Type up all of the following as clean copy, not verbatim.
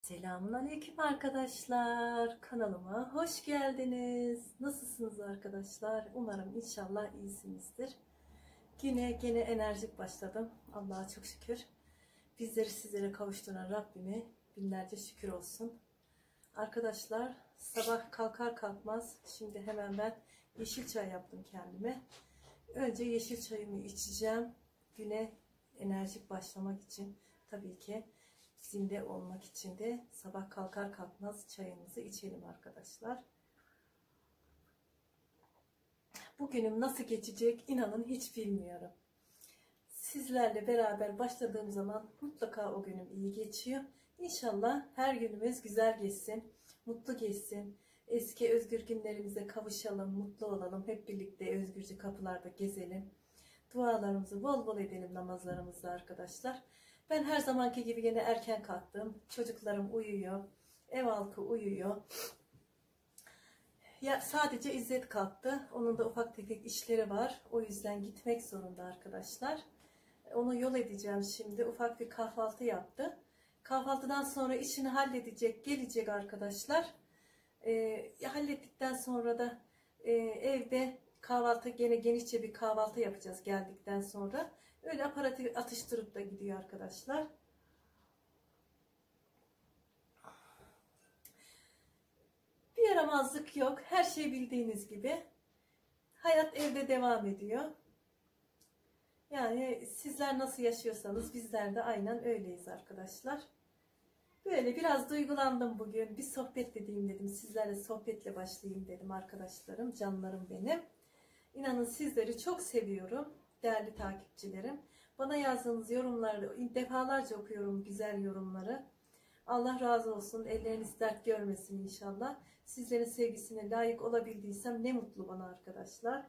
Selamünaleyküm arkadaşlar. Kanalıma hoş geldiniz. Nasılsınız arkadaşlar? Umarım inşallah iyisinizdir. Gene enerjik başladım. Allah'a çok şükür. Bizleri sizlere kavuşturan Rabbime binlerce şükür olsun. Arkadaşlar sabah kalkar kalkmaz şimdi hemen ben yeşil çay yaptım kendime. Önce yeşil çayımı içeceğim. Güne enerjik başlamak için tabii ki. Zinde olmak için de sabah kalkar kalkmaz çayımızı içelim arkadaşlar. Bugünüm nasıl geçecek inanın hiç bilmiyorum. Sizlerle beraber başladığım zaman mutlaka o günüm iyi geçiyor. İnşallah her günümüz güzel geçsin, mutlu geçsin. Eski özgür günlerimize kavuşalım, mutlu olalım. Hep birlikte özgürce kapılarda gezelim. Dualarımızı bol bol edelim namazlarımızda arkadaşlar. Ben her zamanki gibi yine erken kalktım. Çocuklarım uyuyor. Ev halkı uyuyor. Ya sadece İzzet kalktı. Onun da ufak tefek işleri var. O yüzden gitmek zorunda arkadaşlar. Onu yol edeceğim şimdi. Ufak bir kahvaltı yaptı. Kahvaltıdan sonra işini halledecek, gelecek arkadaşlar. Hallettikten sonra da evde kahvaltı gene genişçe bir kahvaltı yapacağız geldikten sonra. Öyle aparatı atıştırıp da gidiyor arkadaşlar. Bir yaramazlık yok. Her şey bildiğiniz gibi. Hayat evde devam ediyor. Yani sizler nasıl yaşıyorsanız bizler de aynen öyleyiz arkadaşlar. Böyle biraz duygulandım bugün. Bir sohbet edeyim dedim. Sizlerle sohbetle başlayayım dedim arkadaşlarım, canlarım benim. İnanın sizleri çok seviyorum. Değerli takipçilerim. Bana yazdığınız yorumları defalarca okuyorum, güzel yorumları. Allah razı olsun. Elleriniz dert görmesin inşallah. Sizlerin sevgisine layık olabildiysem ne mutlu bana arkadaşlar.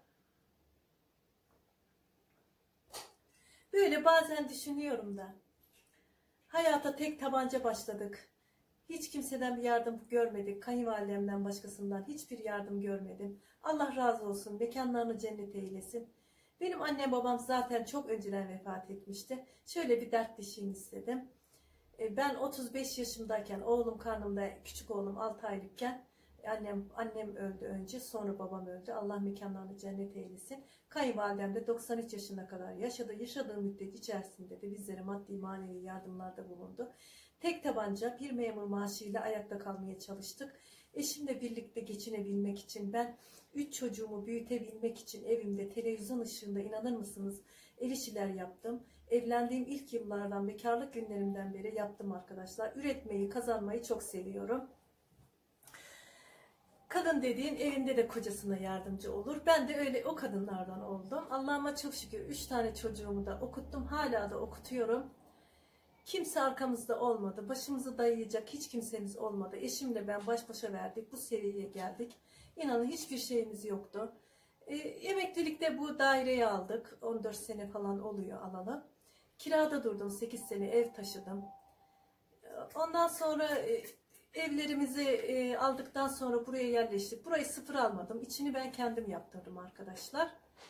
Böyle bazen düşünüyorum da. Hayata tek tabanca başladık. Hiç kimseden bir yardım görmedik. Kayınvalidemden başkasından hiçbir yardım görmedim. Allah razı olsun. Mekanlarını cennet eylesin. Benim annem babam zaten çok önceden vefat etmişti. Şöyle bir dertleşeyim istedim. Ben 35 yaşımdayken oğlum karnımda, küçük oğlum 6 aylıkken annem öldü önce, sonra babam öldü. Allah mekanlarını cennet eylesin. Kayınvalidem de 93 yaşına kadar yaşadı. Yaşadığı müddet içerisinde de bizlere maddi manevi yardımlarda bulundu. Tek tabanca bir memur maaşıyla ayakta kalmaya çalıştık. Eşimle birlikte geçinebilmek için ben 3 çocuğumu büyütebilmek için evimde televizyon ışığında inanır mısınız el işler yaptım. Evlendiğim ilk yıllardan, bekarlık günlerimden beri yaptım arkadaşlar. Üretmeyi, kazanmayı çok seviyorum. Kadın dediğin evinde de kocasına yardımcı olur. Ben de öyle o kadınlardan oldum. Allah'ıma çok şükür 3 tane çocuğumu da okuttum. Hala da okutuyorum. Kimse arkamızda olmadı. Başımızı dayayacak hiç kimsemiz olmadı. Eşimle ben baş başa verdik. Bu seviyeye geldik. İnanın hiçbir şeyimiz yoktu. Emeklilikte bu daireyi aldık. 14 sene falan oluyor alalı. Kirada durdum. 8 sene ev taşıdım. Ondan sonra evlerimizi aldıktan sonra buraya yerleştik. Burayı sıfır almadım. İçini ben kendim yaptırdım arkadaşlar.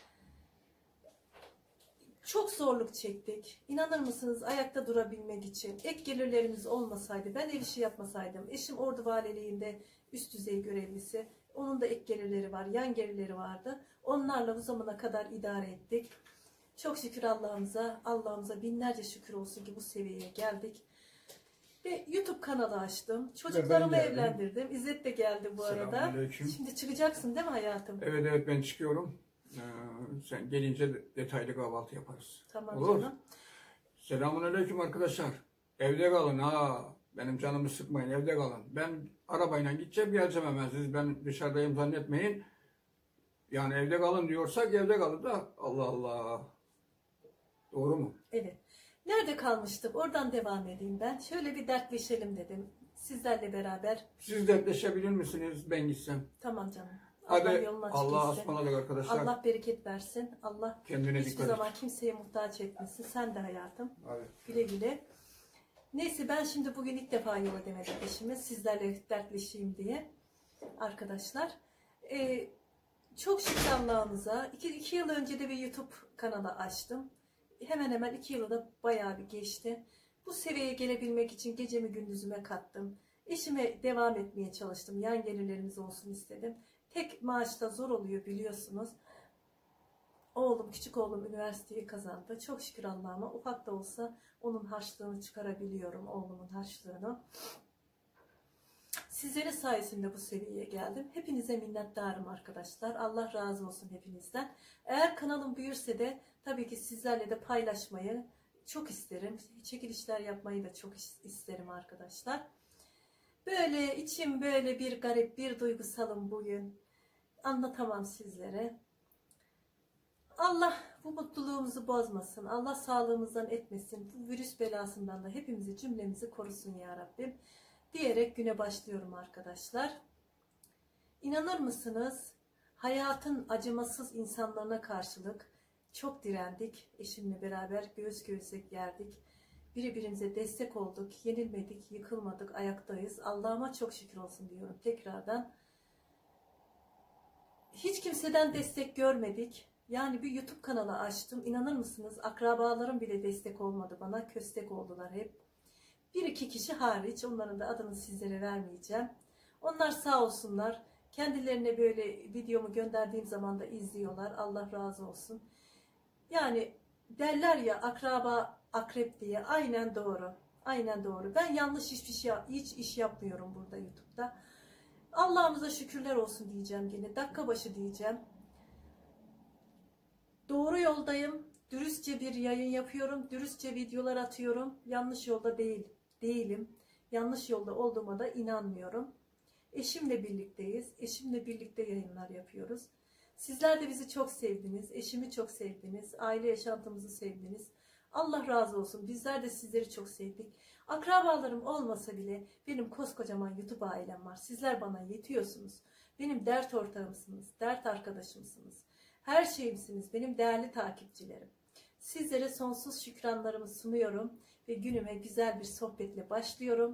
Çok zorluk çektik. İnanır mısınız ayakta durabilmek için. Ek gelirlerimiz olmasaydı, ben ev işi yapmasaydım. Eşim Ordu Valiliğinde üst düzey görevlisi. Onun da ek gelirleri var, yan gelirleri vardı. Onlarla bu zamana kadar idare ettik. Çok şükür Allah'ımıza binlerce şükür olsun ki bu seviyeye geldik. Ve YouTube kanalı açtım. Çocuklarımı evlendirdim. İzzet de geldi bu arada. Şimdi çıkacaksın değil mi hayatım? Evet ben çıkıyorum. Sen gelince detaylı kahvaltı yaparız. Tamam olur. Canım. Selamünaleyküm arkadaşlar. Evde kalın ha. Benim canımı sıkmayın, evde kalın. Ben arabayla gideceğim, geleceğim hemen. Siz ben dışarıdayım zannetmeyin. Yani evde kalın diyorsak evde kalın da. Allah Allah. Doğru mu? Evet. Nerede kalmıştık? Oradan devam edeyim ben. Şöyle bir dertleşelim dedim. Sizlerle beraber. Siz dertleşebilir misiniz? Ben gitsem. Tamam canım. Hadi Allah'a ısmarladık arkadaşlar. Allah bereket versin. Allah kendine hiçbir zaman kimseye muhtaç etmesin. Sen de hayatım. Hadi. Güle güle. Neyse ben şimdi bugün ilk defa yola demedim eşime. Sizlerle dertleşeyim diye. Arkadaşlar. Çok şükür Allah'ımıza. 2 yıl önce de bir YouTube kanalı açtım. Hemen 2 yılı da bayağı bir geçti. Bu seviyeye gelebilmek için gecemi gündüzüme kattım. İşime devam etmeye çalıştım. Yan gelirlerimiz olsun istedim. Tek maaşta zor oluyor biliyorsunuz. Küçük oğlum üniversiteyi kazandı. Çok şükür Allah'ıma, ufak da olsa onun harçlığını çıkarabiliyorum, oğlumun harçlığını. Sizlerin sayesinde bu seviyeye geldim. Hepinize minnettarım arkadaşlar. Allah razı olsun hepinizden. Eğer kanalım büyürse de tabii ki sizlerle de paylaşmayı çok isterim. Çekilişler yapmayı da çok isterim arkadaşlar. Böyle içim böyle bir garip, bir duygusalım bugün. Anlatamam sizlere. Allah bu mutluluğumuzu bozmasın. Allah sağlığımızdan etmesin. Bu virüs belasından da hepimizi, cümlemizi korusun ya Rabbim. Diyerek güne başlıyorum arkadaşlar. İnanır mısınız? Hayatın acımasız insanlarına karşılık çok direndik. Eşimle beraber göğüs göğüse geldik. Birbirimize destek olduk. Yenilmedik, yıkılmadık, ayaktayız. Allah'ıma çok şükür olsun diyorum tekrardan. Hiç kimseden destek görmedik. Yani bir YouTube kanalı açtım. İnanır mısınız? Akrabalarım bile destek olmadı bana. Köstek oldular hep. Bir iki kişi hariç. Onların da adını sizlere vermeyeceğim. Onlar sağ olsunlar. Kendilerine böyle videomu gönderdiğim zaman da izliyorlar. Allah razı olsun. Yani derler ya akraba akrep diye. Aynen doğru. Aynen doğru. Ben yanlış hiç iş yapmıyorum burada YouTube'da. Allah'ımıza şükürler olsun diyeceğim yine. Dakika başı diyeceğim. Doğru yoldayım. Dürüstçe bir yayın yapıyorum. Dürüstçe videolar atıyorum. Yanlış yolda değilim. Yanlış yolda olduğuma da inanmıyorum. Eşimle birlikteyiz. Eşimle birlikte yayınlar yapıyoruz. Sizler de bizi çok sevdiniz. Eşimi çok sevdiniz. Aile yaşantımızı sevdiniz. Allah razı olsun. Bizler de sizleri çok sevdik. Akrabalarım olmasa bile benim koskocaman YouTube ailem var. Sizler bana yetiyorsunuz. Benim dert ortağımsınız. Dert arkadaşımsınız. Her şeyimsiniz. Benim değerli takipçilerim. Sizlere sonsuz şükranlarımı sunuyorum. Ve günüme güzel bir sohbetle başlıyorum.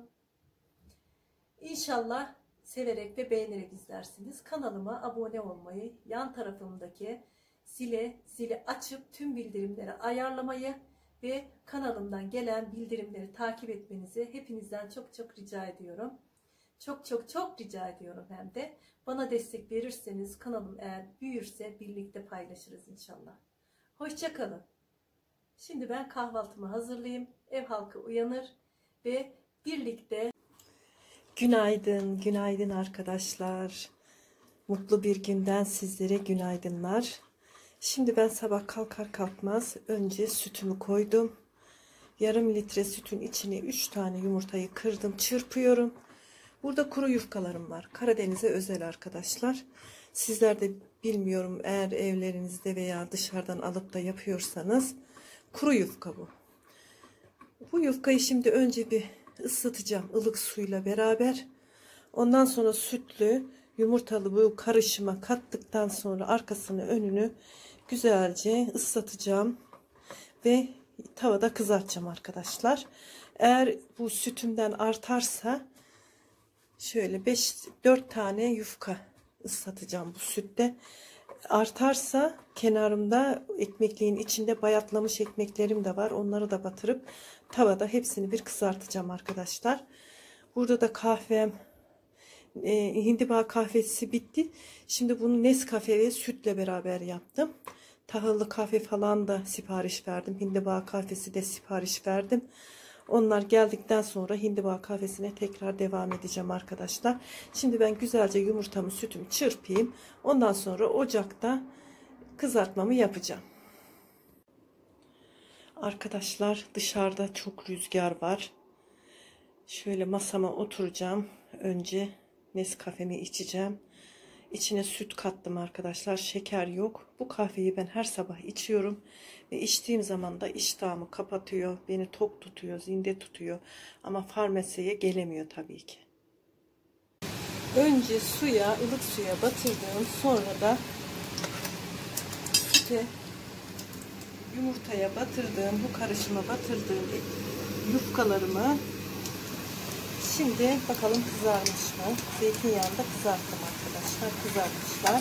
İnşallah severek ve beğenerek izlersiniz. Kanalıma abone olmayı, yan tarafımdaki zili açıp tüm bildirimleri ayarlamayı ve kanalımdan gelen bildirimleri takip etmenizi hepinizden çok çok rica ediyorum. Çok çok çok rica ediyorum hem de. Bana destek verirseniz kanalım eğer büyürse birlikte paylaşırız inşallah. Hoşça kalın. Şimdi ben kahvaltımı hazırlayayım. Ev halkı uyanır ve birlikte... Günaydın, günaydın arkadaşlar. Mutlu bir günden sizlere günaydınlar. Şimdi ben sabah kalkar kalkmaz önce sütümü koydum. Yarım litre sütün içine 3 tane yumurtayı kırdım, çırpıyorum. Burada kuru yufkalarım var. Karadeniz'e özel arkadaşlar. Sizler de bilmiyorum eğer evlerinizde veya dışarıdan alıp da yapıyorsanız kuru yufka bu. Bu yufkayı şimdi önce bir ısıtacağım ılık suyla beraber. Ondan sonra sütlü yumurtalı bu karışıma kattıktan sonra arkasını önünü güzelce ıslatacağım ve tavada kızartacağım arkadaşlar. Eğer bu sütümden artarsa şöyle 4 tane yufka ıslatacağım bu sütte. Artarsa kenarımda ekmekliğin içinde bayatlamış ekmeklerim de var. Onları da batırıp tavada hepsini bir kızartacağım arkadaşlar. Burada da kahvem hindiba kahvesi bitti. Şimdi bunu Nescafe ve sütle beraber yaptım. Tahıllı kahve falan da sipariş verdim. Hindiba kahvesi de sipariş verdim. Onlar geldikten sonra hindiba kahvesine tekrar devam edeceğim arkadaşlar. Şimdi ben güzelce yumurtamı sütümü çırpayım. Ondan sonra ocakta kızartmamı yapacağım. Arkadaşlar dışarıda çok rüzgar var. Şöyle masama oturacağım. Önce Nescafe'mi içeceğim. İçine süt kattım arkadaşlar. Şeker yok. Bu kahveyi ben her sabah içiyorum. Ve içtiğim zaman da iştahımı kapatıyor. Beni tok tutuyor, zinde tutuyor. Ama farmasiye gelemiyor tabii ki. Önce ılık suya batırdım. Sonra da süte, yumurtaya batırdığım, bu karışıma batırdığım yufkalarımı şimdi bakalım kızarmış mı? Zeytinyağında kızarttım arkadaşlar. Kızartmışlar.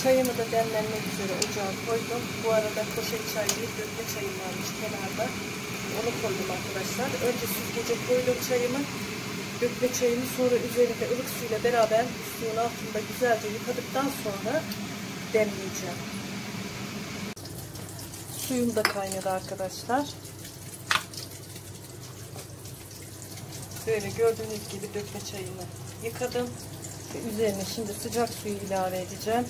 Çayımı da demlenmek üzere ocağa koydum. Bu arada poşet çay değil, dökme çayım varmış kenarda. Onu koydum arkadaşlar. Önce süzgece koydum çayımı. Dökme çayımı, sonra üzerinde ılık suyla beraber suyun altında güzelce yıkadıktan sonra demleyeceğim. Suyum da kaynadı arkadaşlar. Böyle gördüğünüz gibi dökme çayımı yıkadım. Ve üzerine şimdi sıcak suyu ilave edeceğim.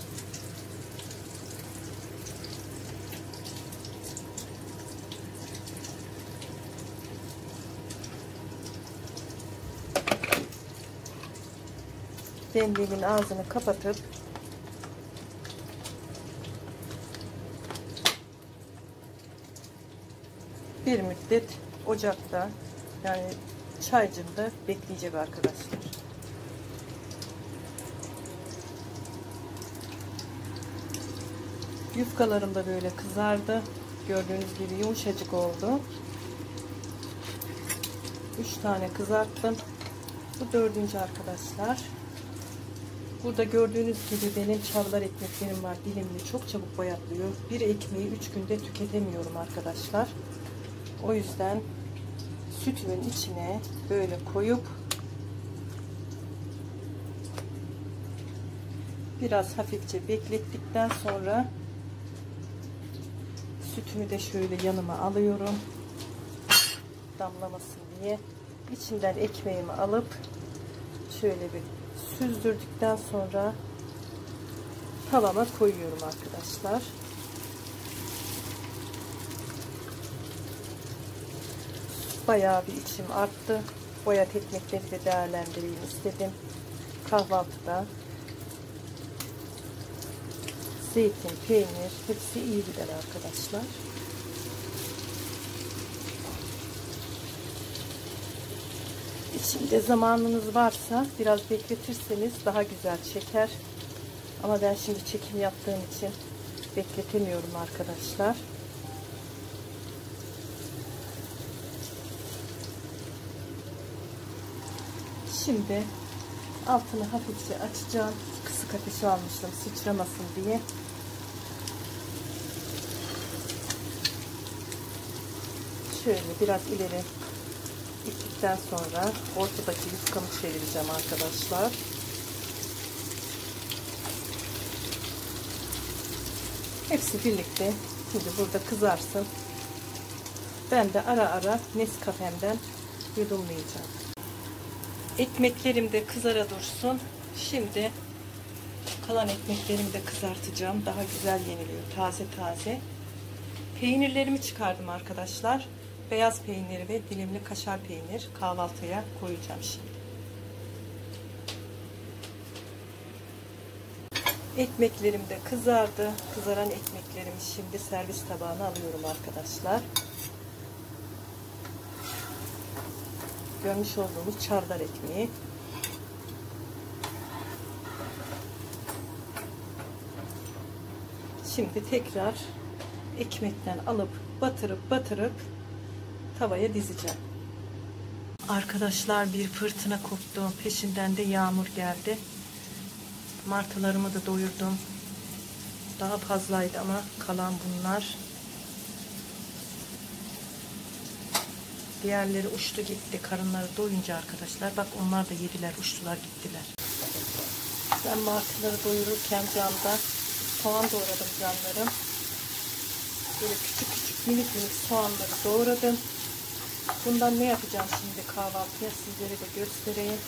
Demliğimin ağzını kapatıp bir müddet ocakta, yani çaycımda bekleyecek arkadaşlar. Yufkalarım da böyle kızardı. Gördüğünüz gibi yumuşacık oldu. 3 tane kızarttım. Bu 4. arkadaşlar. Burada gördüğünüz gibi benim çavdar ekmeklerim var. Dilimli, çok çabuk bayatlıyor. Bir ekmeği 3 günde tüketemiyorum arkadaşlar. O yüzden sütümün içine böyle koyup biraz hafifçe beklettikten sonra sütümü de şöyle yanıma alıyorum. Damlamasın diye. İçinden ekmeğimi alıp şöyle bir süzdürdükten sonra tavama koyuyorum arkadaşlar. Bayağı bir içim arttı. Boyat ekmekleri de değerlendireyim istedim. Kahvaltıda zeytin, peynir hepsi iyi gider arkadaşlar. İçinde zamanınız varsa biraz bekletirseniz daha güzel çeker. Ama ben şimdi çekim yaptığım için bekletemiyorum arkadaşlar. Şimdi altını hafifçe açacağım. Kısık ateşe almıştım sıçramasın diye. Şöyle biraz ileri ittikten sonra ortadaki yufkamı çevireceğim arkadaşlar. Hepsi birlikte şimdi burada kızarsın. Ben de ara ara Nescafe'mden yudumlayacağım. Ekmeklerim de kızara dursun. Şimdi kalan ekmeklerimi de kızartacağım. Daha güzel yeniliyor. Taze taze. Peynirlerimi çıkardım arkadaşlar. Beyaz peyniri ve dilimli kaşar peynir kahvaltıya koyacağım şimdi. Ekmeklerim de kızardı. Kızaran ekmeklerimi şimdi servis tabağına alıyorum arkadaşlar. Görmüş olduğumuz çavdar ekmeği. Şimdi tekrar ekmekten alıp batırıp tavaya dizeceğim. Arkadaşlar bir fırtına koptu. Peşinden de yağmur geldi. Martılarımı da doyurdum. Daha fazlaydı ama kalan bunlar. Diğerleri uçtu gitti. Karınları doyunca arkadaşlar. Bak onlar da yediler, uçtular gittiler. Ben martıları doyururken camda soğan doğradım canlarım. Böyle küçük küçük minik soğanları doğradım. Bundan ne yapacağım şimdi kahvaltıya sizlere de göstereyim.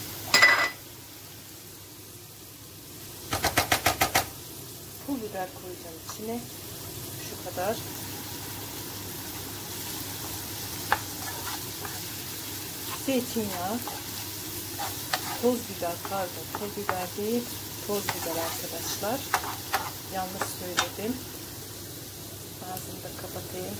Pul biber koyacağım içine. Şu kadar. Zeytinyağı. Toz biber, pardon. Toz biber değil. Toz biber arkadaşlar. Yanlış söyledim. Ağzını da kapatayım.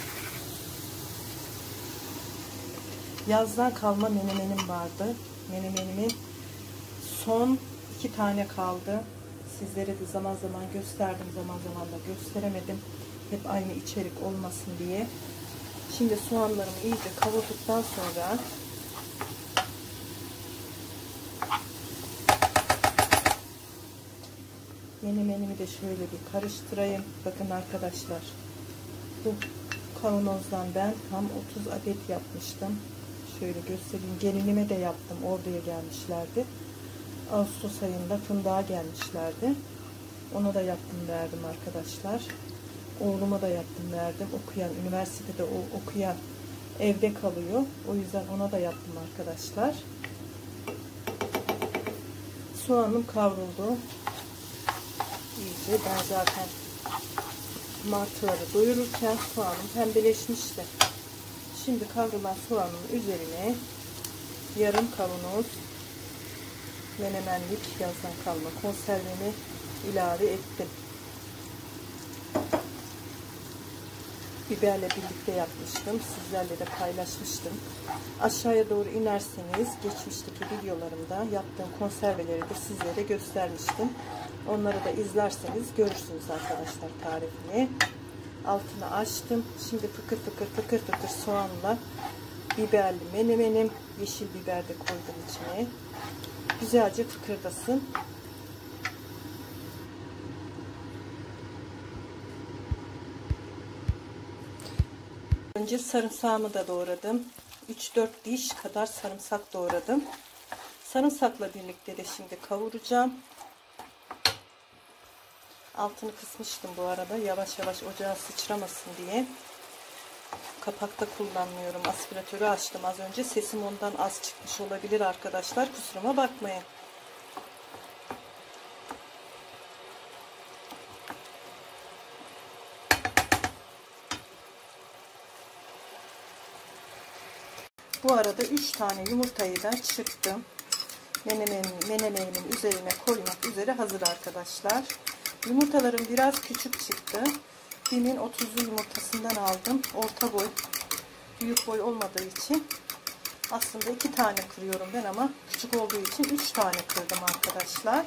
Yazdan kalma menemenim vardı. Menemenimin son 2 tane kaldı. Sizlere de zaman zaman gösterdim, zaman zaman da gösteremedim. Hep aynı içerik olmasın diye. Şimdi soğanlarımı iyice kavurduktan sonra Menemenimi de şöyle bir karıştırayım. Bakın arkadaşlar. Bu kavanozdan ben tam 30 adet yapmıştım. Şöyle göstereyim. Gelinime de yaptım. Ordu'ya gelmişlerdi. Ağustos ayında fındığa gelmişlerdi. Ona da yaptım verdim arkadaşlar. Oğluma da yaptım verdim. Okuyan, üniversitede okuyan evde kalıyor. O yüzden ona da yaptım arkadaşlar. Soğanım kavruldu. İyice ben zaten martıları doyururken soğanım pembeleşmişti. Şimdi kavrulan soğanın üzerine yarım kavanoz menemenlik yazdan kalma konservemi ilave ettim. Biberle birlikte yapmıştım. Sizlerle de paylaşmıştım. Aşağıya doğru inerseniz geçmişteki videolarımda yaptığım konserveleri de sizlere göstermiştim. Onları da izlerseniz görürsünüz arkadaşlar tarifini. Altını açtım. Şimdi fıkır fıkır soğanla biberli menemenim. Yeşil biber de koydum içine. Güzelce fıkırdasın. Önce sarımsağımı da doğradım. 3-4 diş kadar sarımsak doğradım. Sarımsakla birlikte de şimdi kavuracağım. Altını kısmıştım bu arada. Yavaş yavaş ocağa sıçramasın diye. Kapakta kullanmıyorum. Aspiratörü açtım az önce. Sesim ondan az çıkmış olabilir arkadaşlar. Kusuruma bakmayın. Bu arada 3 tane yumurtayı da çırptım. Menemenimin üzerine koymak üzere hazır arkadaşlar. Yumurtalarım biraz küçük çıktı. Bimin 30'lu yumurtasından aldım. Orta boy. Büyük boy olmadığı için aslında 2 tane kırıyorum ben ama küçük olduğu için 3 tane kırdım arkadaşlar.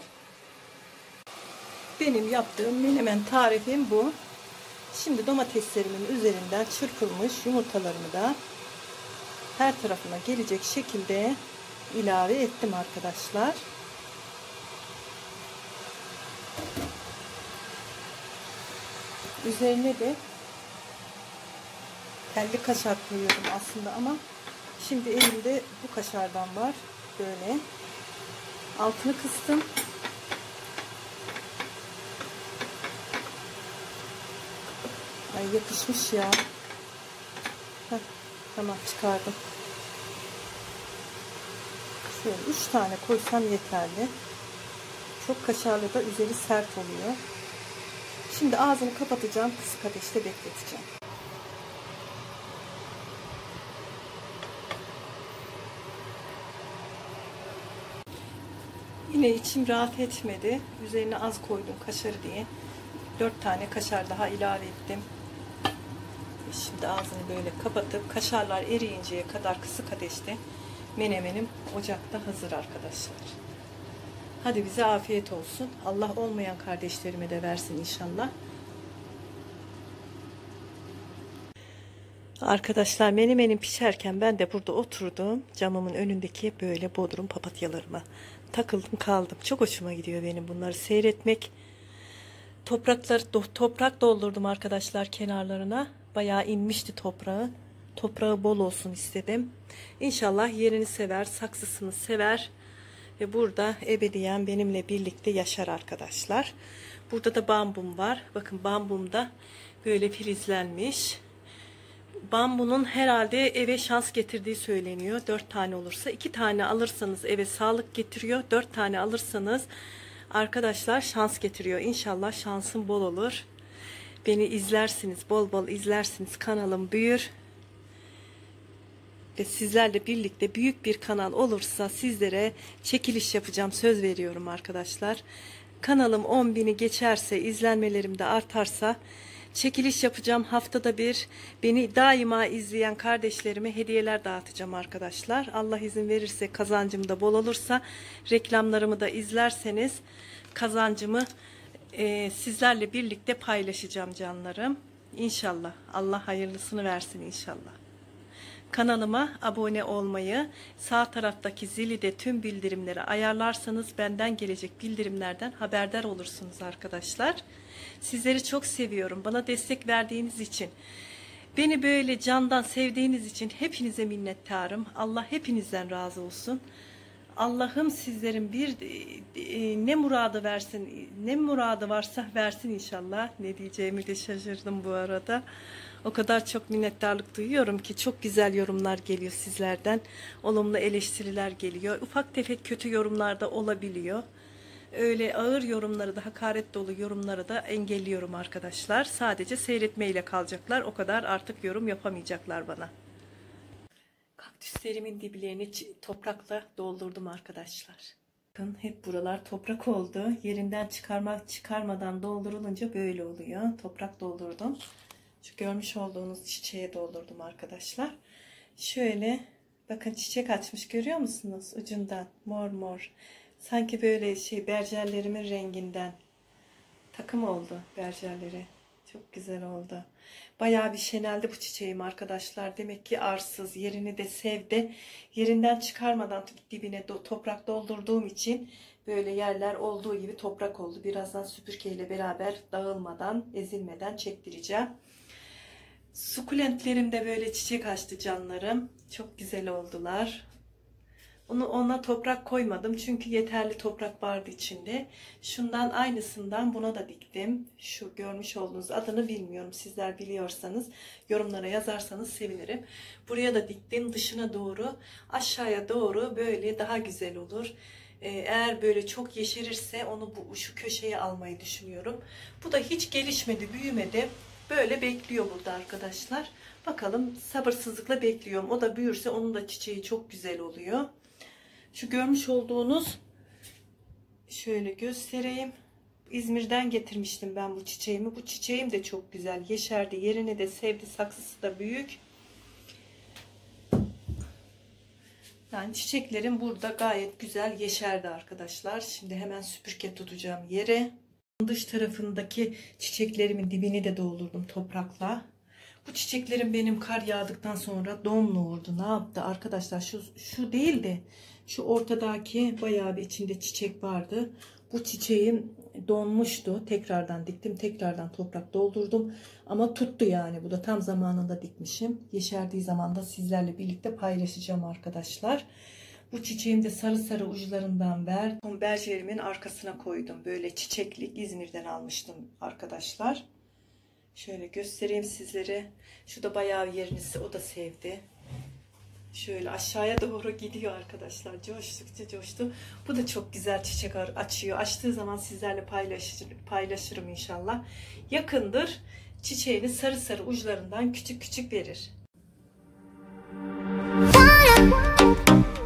Benim yaptığım menemen tarifim bu. Şimdi domateslerimin üzerinden çırpılmış yumurtalarımı da her tarafına gelecek şekilde ilave ettim arkadaşlar. Üzerine de telli kaşar koyuyordum aslında ama şimdi elimde bu kaşardan var. Böyle altını kıstım. Ay yapışmış ya. Heh, tamam çıkardım. Şöyle 3 tane koysam yeterli. Çok kaşarlı da üzeri sert oluyor. Şimdi ağzını kapatacağım. Kısık ateşte bekleteceğim. Yine içim rahat etmedi. Üzerine az koydum kaşarı diye. 4 tane kaşar daha ilave ettim. Şimdi ağzını böyle kapatıp kaşarlar eriyinceye kadar kısık ateşte menemenim ocakta hazır arkadaşlar. Hadi bize afiyet olsun. Allah olmayan kardeşlerime de versin inşallah. Arkadaşlar menemenim pişerken ben de burada oturdum. Camımın önündeki böyle bodrum papatyalarıma takıldım kaldım. Çok hoşuma gidiyor benim bunları seyretmek. Toprak doldurdum arkadaşlar kenarlarına. Bayağı inmişti toprağı. Toprağı bol olsun istedim. İnşallah yerini sever, saksısını sever. Ve burada ebediyen benimle birlikte yaşar arkadaşlar. Burada da bambum var. Bakın bambum da böyle filizlenmiş. Bambunun herhalde eve şans getirdiği söyleniyor. 4 tane olursa. 2 tane alırsanız eve sağlık getiriyor. 4 tane alırsanız arkadaşlar şans getiriyor. İnşallah şansım bol olur. Beni izlersiniz. Bol bol izlersiniz. Kanalım büyür. Ve sizlerle birlikte büyük bir kanal olursa sizlere çekiliş yapacağım. Söz veriyorum arkadaşlar. Kanalım 10.000'i geçerse, izlenmelerim de artarsa çekiliş yapacağım. Haftada bir beni daima izleyen kardeşlerime hediyeler dağıtacağım arkadaşlar. Allah izin verirse, kazancım da bol olursa, reklamlarımı da izlerseniz kazancımı sizlerle birlikte paylaşacağım canlarım. İnşallah. Allah hayırlısını versin inşallah. Kanalıma abone olmayı, sağ taraftaki zili de tüm bildirimleri ayarlarsanız benden gelecek bildirimlerden haberdar olursunuz arkadaşlar. Sizleri çok seviyorum. Bana destek verdiğiniz için, beni böyle candan sevdiğiniz için hepinize minnettarım. Allah hepinizden razı olsun. Allah'ım sizlerin ne muradı versin, ne muradı varsa versin inşallah. Ne diyeceğimi de şaşırdım bu arada. O kadar çok minnettarlık duyuyorum ki çok güzel yorumlar geliyor sizlerden. Olumlu eleştiriler geliyor. Ufak tefek kötü yorumlar da olabiliyor. Öyle ağır yorumları da, hakaret dolu yorumları da engelliyorum arkadaşlar. Sadece seyretmeyle kalacaklar. O kadar artık yorum yapamayacaklar bana. Kaktüslerimin diplerini toprakla doldurdum arkadaşlar. Bakın hep buralar toprak oldu. Yerinden çıkarmadan doldurulunca böyle oluyor. Toprak doldurdum. Şu görmüş olduğunuz çiçeğe doldurdum arkadaşlar. Şöyle bakın çiçek açmış, görüyor musunuz? Ucundan mor mor. Sanki böyle berjerlerimin renginden. Takım oldu berjerleri. Çok güzel oldu. Bayağı bir şeneldi bu çiçeğim arkadaşlar. Demek ki arsız, yerini de sevdi. Yerinden çıkarmadan dibine toprak doldurduğum için böyle yerler olduğu gibi toprak oldu. Birazdan süpürgeyle beraber dağılmadan, ezilmeden çektireceğim. Sukulentlerim de böyle çiçek açtı canlarım. Çok güzel oldular. Ona toprak koymadım çünkü yeterli toprak vardı içinde. Şundan aynısından buna da diktim. Şu görmüş olduğunuz, adını bilmiyorum. Sizler biliyorsanız yorumlara yazarsanız sevinirim. Buraya da diktim, dışına doğru, aşağıya doğru böyle daha güzel olur. Eğer böyle çok yeşerirse onu şu köşeye almayı düşünüyorum. Bu da hiç gelişmedi, büyümedi. Böyle bekliyor burada arkadaşlar. Bakalım, sabırsızlıkla bekliyorum. O da büyürse onun da çiçeği çok güzel oluyor. Şu görmüş olduğunuz, şöyle göstereyim. İzmir'den getirmiştim ben bu çiçeğimi. Bu çiçeğim de çok güzel yeşerdi. Yerini de sevdi. Saksısı da büyük. Yani çiçeklerim burada gayet güzel yeşerdi arkadaşlar. Şimdi hemen süpürge tutacağım yere. Dış tarafındaki çiçeklerimin dibini de doldurdum toprakla. Bu çiçeklerim benim kar yağdıktan sonra domlu oldu. Ne yaptı arkadaşlar? Şu değil de şu ortadaki bayağı bir içinde çiçek vardı. Bu çiçeğim donmuştu. Tekrardan diktim. Tekrardan toprak doldurdum. Ama tuttu yani. Bu da tam zamanında dikmişim. Yeşerdiği zaman da sizlerle birlikte paylaşacağım arkadaşlar. Bu çiçeğim de sarı sarı uçlarından berjerimin arkasına koydum. Böyle çiçeklik, İzmir'den almıştım arkadaşlar. Şöyle göstereyim sizlere. Şu da bayağı yerini o da sevdi. Şöyle aşağıya doğru gidiyor arkadaşlar. Coştukça coştu. Bu da çok güzel çiçek açıyor. Açtığı zaman sizlerle paylaşırım inşallah. Yakındır. Çiçeğini sarı sarı uçlarından küçük küçük verir.